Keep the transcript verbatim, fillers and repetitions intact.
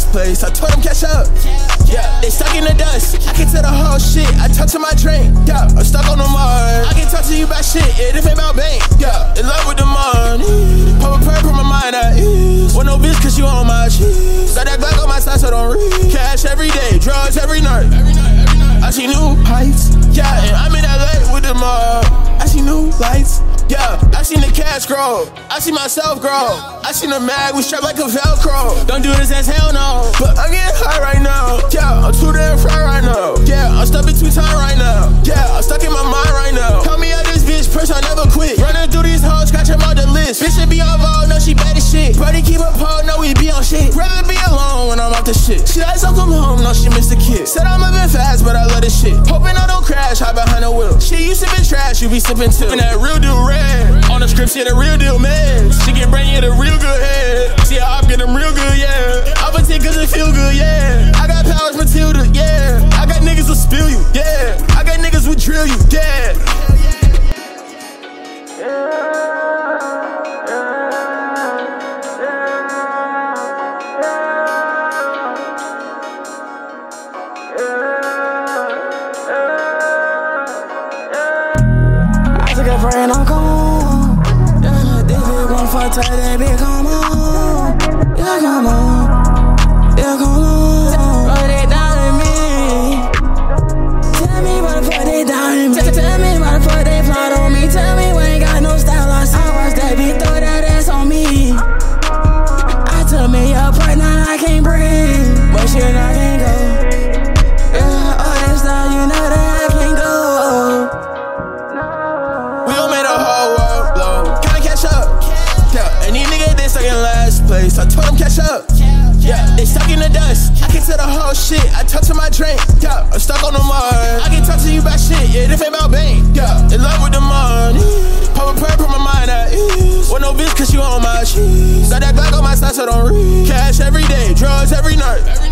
last place. I told them catch up. Yeah, they stuck in the dust. I can tell the whole shit. I talk to my drink. Yeah, I'm stuck on the Mars. I can talk to you about shit. Yeah, this ain't about bank. Yeah, in love with the money. Pop a prayer, put my mind at ease. Want no bitch cause you on my cheese. Got that Glock on my side so don't read. Cash every day, drugs every night. Every night, every night. I see new heights. Yeah, and I'm in L A with the mob. I see new lights. Yeah, I seen the cash grow. I see myself grow. I seen the mag, we strapped like a Velcro. Don't do this as hell no. But I'm getting high right now. Yeah, I'm too damn fried right now. Yeah, I'm stuck between time right now. Yeah, I'm stuck in my mind right now. Call me out this bitch, press I never quit. Running through these hoes, scratch them out the list. Bitch should be on vogue, no she bad as shit. Brody keep a pole, no we be on shit. Rather be alone when I'm off the shit. She likes to come home, no she missed the kid. Said I'm moving fast, but I love this shit. Hoping I don't crash, hide behind the wheel. Shit, you sippin' trash, you be sippin' too. And that real dude red. On the script, shit, a real deal, man. She can bring you the real good head. See how I get them real good, yeah. I'm a tick cause it feel good, yeah. I got powers, Matilda, yeah. I got niggas who spill you, yeah. I got niggas who drill you, yeah. I took a friend, I'm gone. Yeah, this bitch gon' fuck tight, that bitch come on. Yeah, come on. Yeah, come on. Put it down to me. Tell me why the fuck they down to me. Tell me why the fuck they plot on me. Tell me we ain't got no style. I see watch that bitch throw that ass on me. I took me a part, now I can't breathe. But shit, I can't go. Yeah, all that style, you know that I can't go. We gon' make the whole world blow. Can I catch up? Yeah, and these niggas, they stuck in last place. I told them catch up. Yeah, they stuck in the dust. I can tell the whole shit. I talk to my drink. Yeah, I'm stuck on the Mars. I can talk to you about shit. Yeah, this ain't about bank. Yeah, in love with the money. Pop a prayer, put my mind at ease. Want no bitch cause you on my cheese. Got that Glock on my side so don't read. Cash every day, drugs every night.